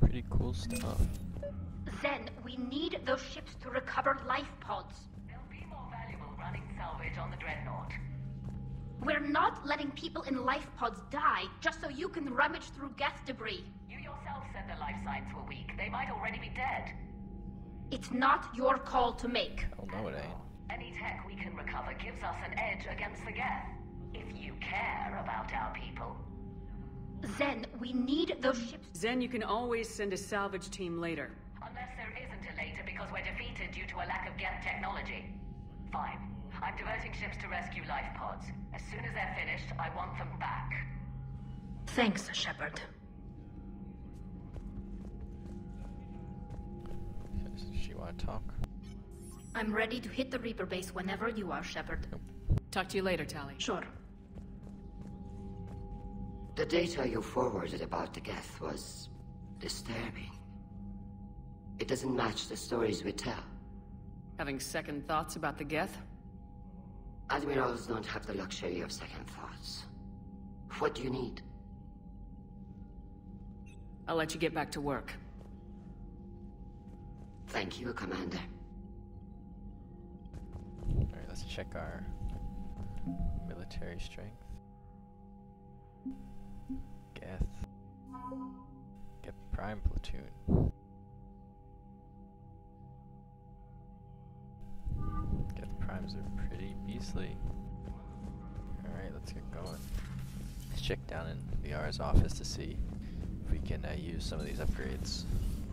Pretty cool stuff. Zen, we need those ships to recover life pods. They'll be more valuable running salvage on the Dreadnought. We're not letting people in life pods die just so you can rummage through Geth debris. You yourself said their life signs were weak. They might already be dead. It's not your call to make. Oh no, it ain't. Any tech we can recover gives us an edge against the Geth. If you care about our people. Zen, we need those ships. Zen, you can always send a salvage team later. Unless there isn't a later because we're defeated due to a lack of Geth technology. Fine. I'm diverting ships to rescue life pods. As soon as they're finished, I want them back. Thanks, Shepard. Does she want to talk? I'm ready to hit the Reaper base whenever you are, Shepard. Talk to you later, Tali. Sure. The data you forwarded about the Geth was disturbing. It doesn't match the stories we tell. Having second thoughts about the Geth? Admirals don't have the luxury of second thoughts. What do you need? I'll let you get back to work. Thank you, Commander. Alright, let's check our military strength. Geth. Get prime platoon. Geth primes are pretty beastly. Alright, let's get going. Let's check down in the R's office to see if we can use some of these upgrades.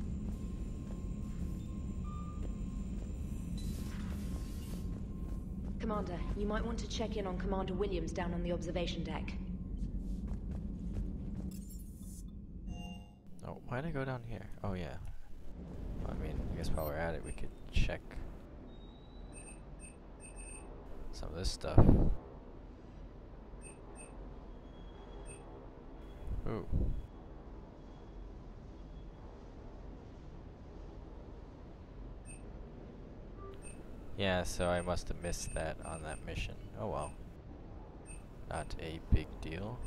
Commander, you might want to check in on Commander Williams down on the observation deck. Oh, why'd I go down here? Oh yeah. Well, I mean, I guess while we're at it, we could check some of this stuff. Ooh. Yeah, so I must have missed that on that mission. Oh well. Not a big deal.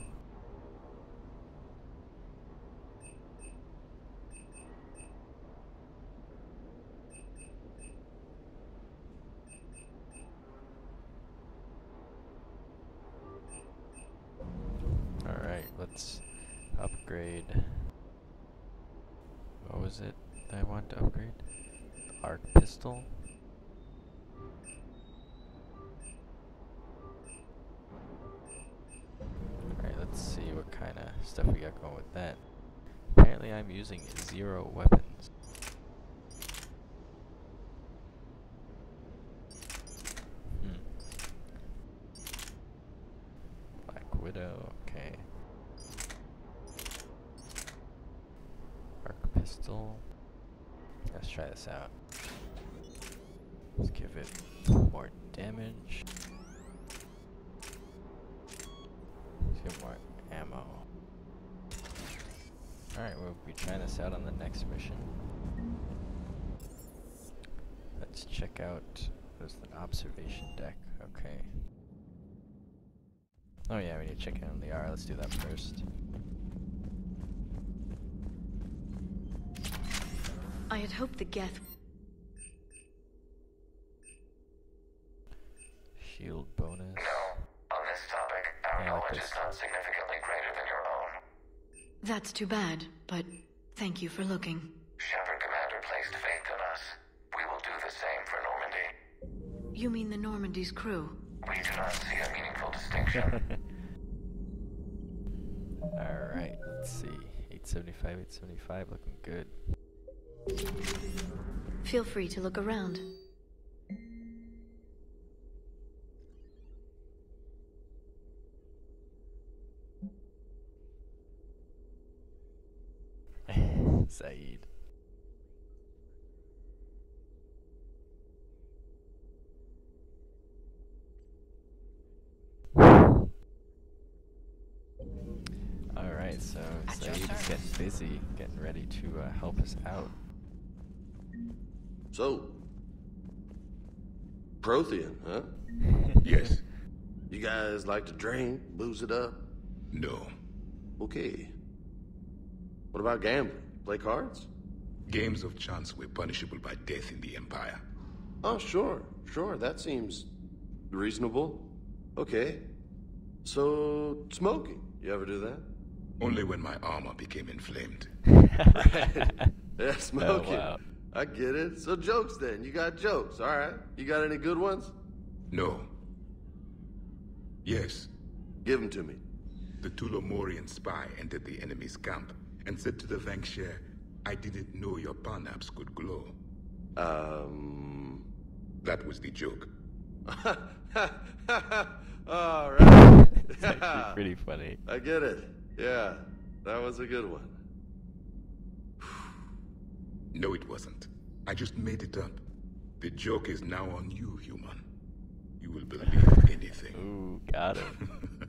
Alright, let's upgrade. What was it that I wanted to upgrade? The arc pistol. Alright, let's see what kind of stuff we got going with that. Apparently I'm using 0 weapons. Black Widow, okay. Arc pistol. Let's try this out. Let's give it more damage. Let's get more ammo. Alright, we'll be trying this out on the next mission. Let's check out, there's an observation deck, okay. Oh yeah, we need to check in on the R, let's do that first. I had hoped the Geth... Shield bonus. No, on this topic, our knowledge is not significantly greater than your own. That's too bad, but thank you for looking. Shepard Commander placed faith in us. We will do the same for Normandy. You mean the Normandy's crew? We do not see a meaningful distinction. Alright, let's see. 875, 875, looking good. Feel free to look around. Saeed. Alright, so Saeed is getting busy, getting ready to help us out. So, Prothean, huh? Yes. You guys like to drink, booze it up? No. Okay. What about gambling? Play cards? Games of chance were punishable by death in the Empire. Oh, sure. That seems reasonable. Okay. So, smoking. You ever do that? Only when my armor became inflamed. Yeah, smoking. Oh, wow. I get it. So jokes then. You got jokes, alright. You got any good ones? No. Yes. Give them to me. The Tulomorian spy entered the enemy's camp and said to the FemShep, I didn't know your parnaps could glow. That was the joke. Alright. It's actually pretty funny. I get it. Yeah, that was a good one. No, it wasn't. I just made it up. The joke is now on you, human. You will believe anything. Ooh, got him.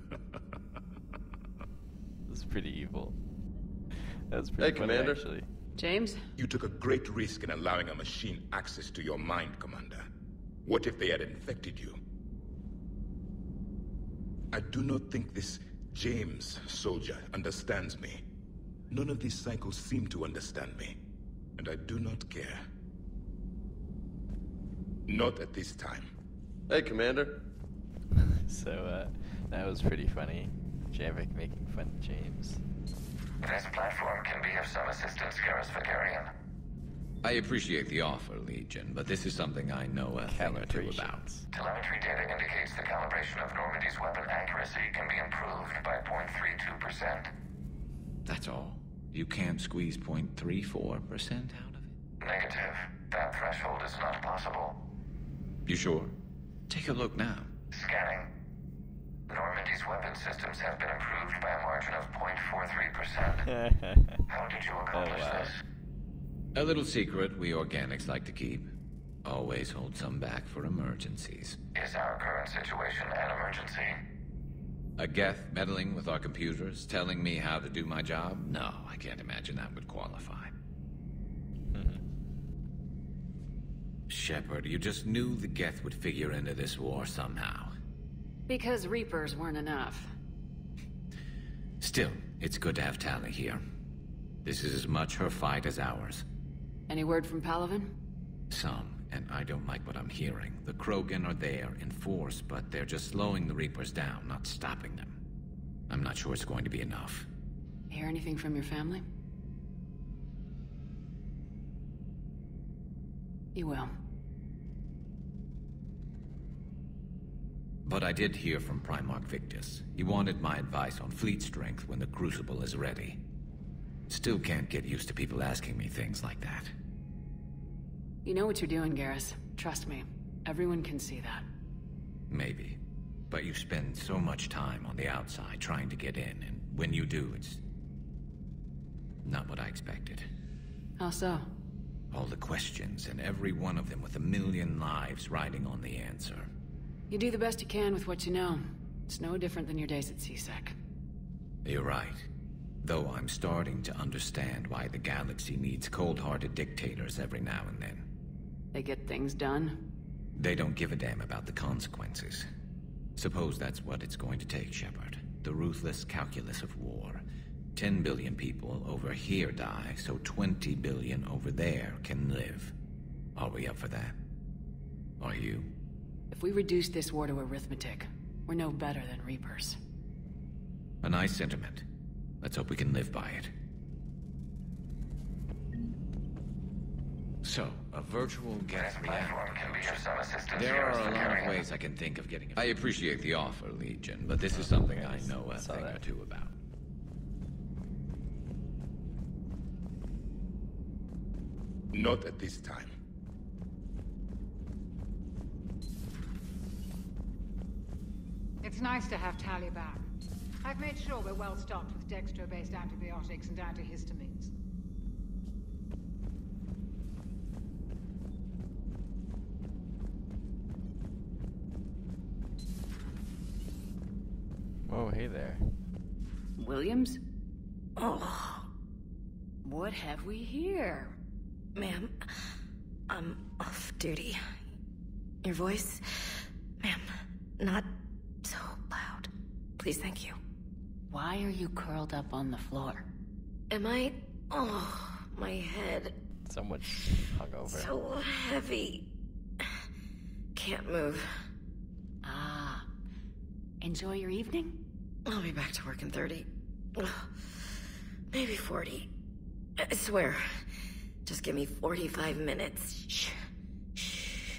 That's pretty evil. That's pretty funny, Commander. actually. James? You took a great risk in allowing a machine access to your mind, Commander. What if they had infected you? I do not think this James soldier understands me. None of these cycles seem to understand me. And I do not care. Not at this time. Hey, Commander. So, that was pretty funny. Javik making fun of James. This platform can be of some assistance, Garrus Vakarian. I appreciate the offer, Legion, but this is something I know a thing or two about. Telemetry data indicates the calibration of Normandy's weapon accuracy can be improved by 0.32%. That's all? You can't squeeze 0.34% out of it? Negative. That threshold is not possible. You sure? Take a look now. Scanning. Normandy's weapon systems have been improved by a margin of 0.43%. How did you accomplish this? A little secret we organics like to keep. Always hold some back for emergencies. Is our current situation an emergency? A Geth meddling with our computers, telling me how to do my job? No, I can't imagine that would qualify. Shepard, you just knew the Geth would figure into this war somehow. Because Reapers weren't enough. Still, it's good to have Tali here. This is as much her fight as ours. Any word from Palaven? Some, and I don't like what I'm hearing. The Krogan are there in force, but they're just slowing the Reapers down, not stopping them. I'm not sure it's going to be enough. Hear anything from your family? You will. But I did hear from Primarch Victus. He wanted my advice on fleet strength when the Crucible is ready. Still can't get used to people asking me things like that. You know what you're doing, Garrus. Trust me. Everyone can see that. Maybe. But you spend so much time on the outside trying to get in, and when you do, it's not what I expected. How so? All the questions, and every one of them with a million lives riding on the answer. You do the best you can with what you know. It's no different than your days at CSEC. You're right. Though I'm starting to understand why the galaxy needs cold-hearted dictators every now and then. They get things done? They don't give a damn about the consequences. Suppose that's what it's going to take, Shepard. The ruthless calculus of war. 10 billion people over here die, so 20 billion over there can live. Are we up for that? Are you? If we reduce this war to arithmetic, we're no better than Reapers. A nice sentiment. Let's hope we can live by it. So, a virtual Geth Platform can be of some assistance. There are Garrus a lot of Vakarian. ways I can think of getting it. I appreciate the offer, Legion, but this is something I know a thing or two about. Not at this time. It's nice to have Tali back. I've made sure we're well stocked with dextro-based antibiotics and antihistamines. Whoa, hey there. Williams? Oh. What have we here? Ma'am, I'm off duty. Your voice, ma'am, not so loud. Please, thank you. Why are you curled up on the floor? Am I? Oh, my head. So much hungover. So heavy. Can't move. Ah. Enjoy your evening? I'll be back to work in 30. Maybe 40. I swear. Just give me 45 minutes. Shh. Shh.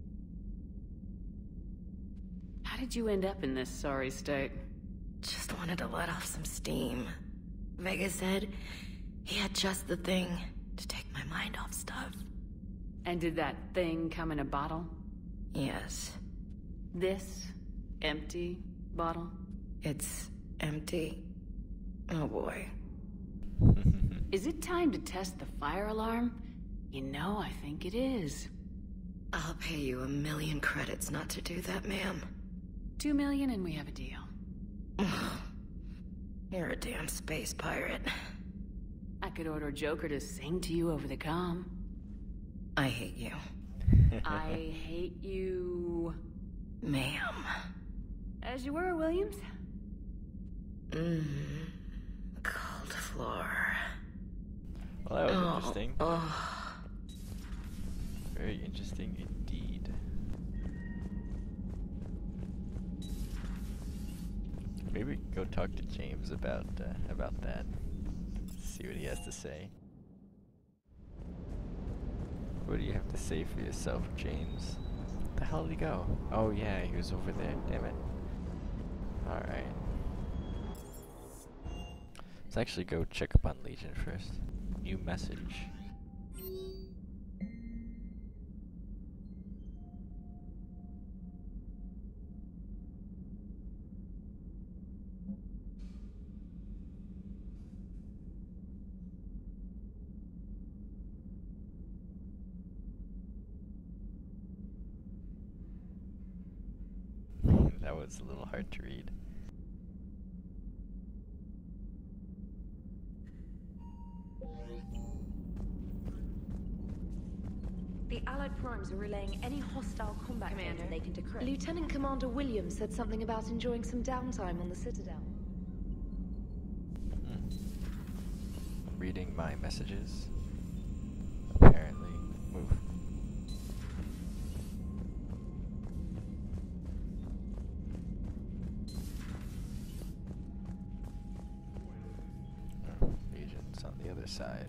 How did you end up in this sorry state? Just wanted to let off some steam. Vega said he had just the thing to take my mind off stuff. And did that thing come in a bottle? Yes. This empty bottle? It's empty. Oh boy. Is it time to test the fire alarm? You know, I think it is. I'll pay you 1 million credits not to do that, ma'am. 2 million and we have a deal. You're a damn space pirate. I could order Joker to sing to you over the comm. I hate you. I hate you... Ma'am. As you were, Williams. Cold floor. Well, that was interesting. Very interesting indeed. Maybe we can go talk to James about that. See what he has to say. What do you have to say for yourself, James? Where the hell did he go? Oh yeah, he was over there. Damn it. Alright. Let's actually go check up on Legion first. New message. That was a little hard to read. The Allied Primes are relaying any hostile combat data they can decrypt. Lieutenant Commander Williams said something about enjoying some downtime on the Citadel. Reading my messages. Apparently. Move. Legion's on the other side.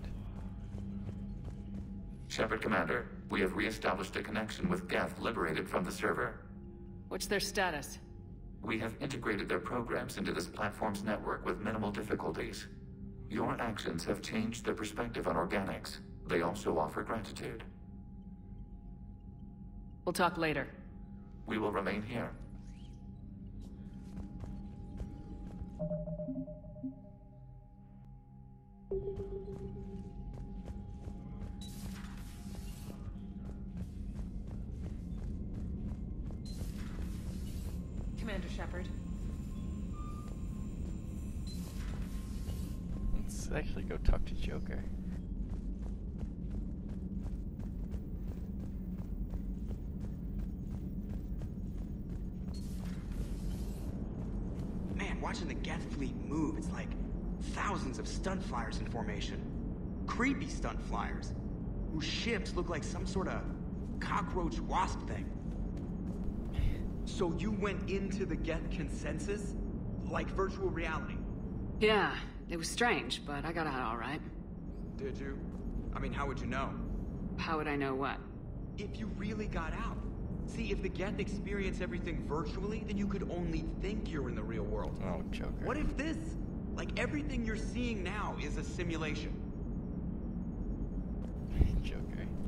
Shepard Commander, we have re-established a connection with Geth liberated from the server. What's their status? We have integrated their programs into this platform's network with minimal difficulties. Your actions have changed their perspective on organics. They also offer gratitude. We'll talk later. We will remain here. Commander Shepard. Let's actually go talk to Joker. Man, watching the Geth fleet move, it's like thousands of stunt flyers in formation. Creepy stunt flyers, whose ships look like some sort of cockroach wasp thing. So you went into the Geth consensus? Like virtual reality? Yeah, it was strange, but I got out all right. Did you? I mean, how would you know? How would I know what? If you really got out. See, if the Geth experience everything virtually, then you could only think you're in the real world. Oh, Joker. What if this, like everything you're seeing now, is a simulation? Joker.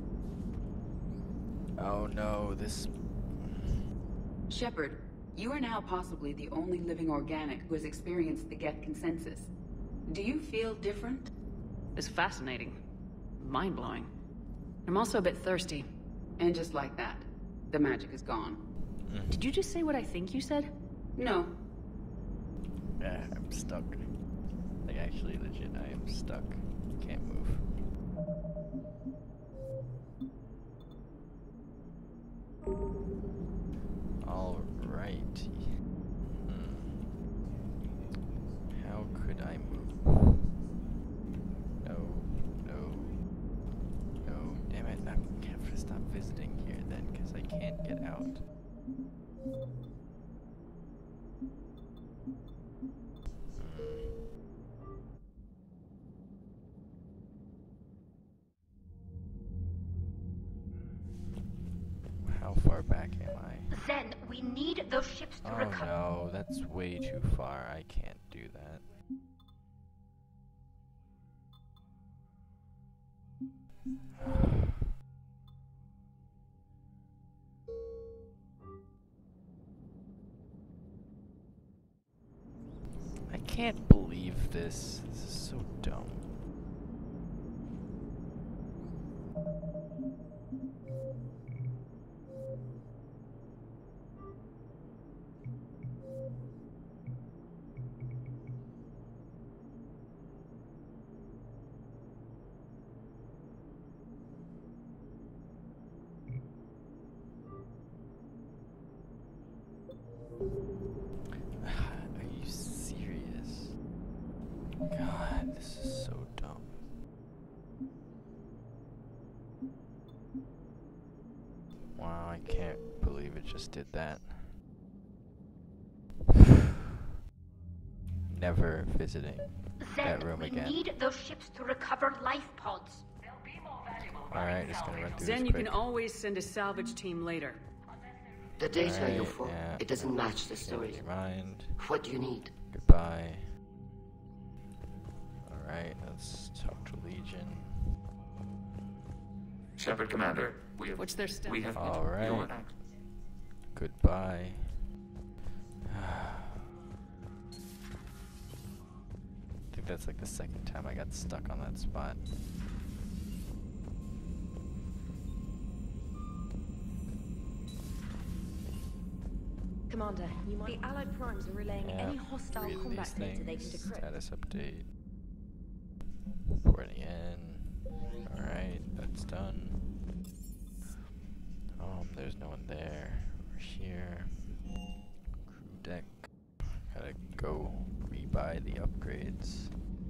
Oh no, this... Shepard, you are now possibly the only living organic who has experienced the Geth consensus. Do you feel different? It's fascinating. Mind-blowing. I'm also a bit thirsty. And just like that, the magic is gone. Did you just say what I think you said? No. Yeah, I'm stuck. Like, actually, legit, I am stuck. Can't move. Alright. How could I move? No, no, visiting here then, because I can't get out. How far back am I? Zen, we need those ships to recover. Oh no, that's way too far. I can't do that. I can't believe this. This is so dumb. Are you serious? God, this is so dumb. Wow, I can't believe it just did that. Never visiting that room we again. need those ships to recover life pods. Alright, just gonna run through Zen, this you quick. can always send a salvage team later. The data Alright, you for yeah. it doesn't match the Change story. your mind. What do you need? Goodbye. Alright, let's talk to Legion. Shepard Commander, we have... What's their step? We have... Alright. your- Goodbye. I think that's like the second time I got stuck on that spot. Commander, you might... The Allied primes are relaying Yeah, any hostile reading combat these data they can things. decrypt. Status update. Reporting in. Alright, that's done. There's no one there. Over here. Crew deck. Gotta go rebuy the upgrades.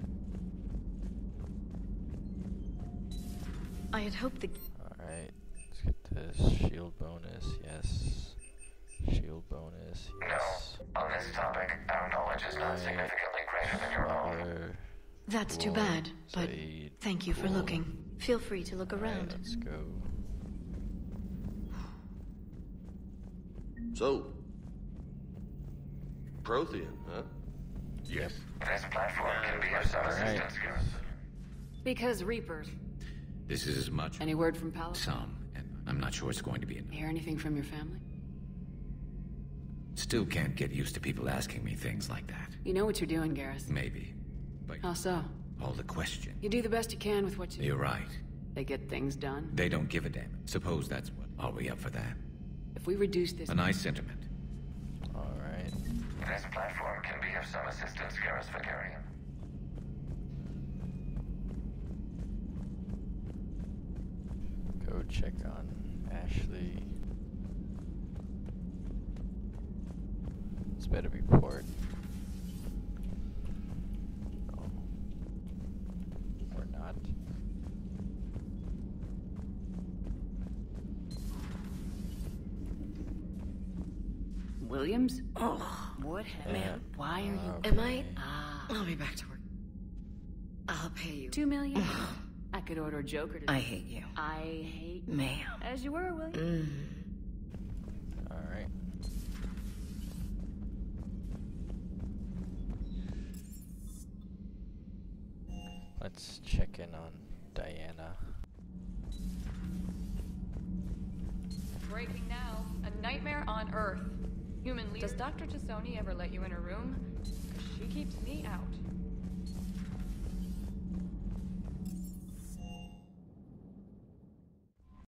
I had hoped the... Alright, let's get this shield bonus, yes. Shield bonus, yes. No, on this topic, our knowledge is not significantly greater than your own. That's too Cool. bad, but Said, thank you for cool. looking. Feel free to look Alright, around. let's go. So, Prothean, huh? Yes. This platform can be of some assistance. Because Reapers. This is as much. Any word from Palace? Some, and I'm not sure it's going to be enough. Hear anything from your family? Still can't get used to people asking me things like that. You know what you're doing, Garrus. Maybe. But How so? all the question. You do the best you can with what you You're right. They get things done. They don't give a damn. Suppose that's what. Are we up for that? If we reduce this... A nice sentiment. Alright. This platform can be of some assistance, Garrus Vakarian. Go check on Ashley. This better be port. No. Or not. Williams? Oh, What happened? man. Why are you... Am I? Ah. I'll be back to work. I'll pay you. 2 million? I could order a Joker to... I hate you. I hate... Ma'am. As you were, William. Alright. Let's check in on Diana. Breaking now. A nightmare on Earth. Human leader. Does Dr. Tassoni ever let you in her room? 'Cause she keeps me out.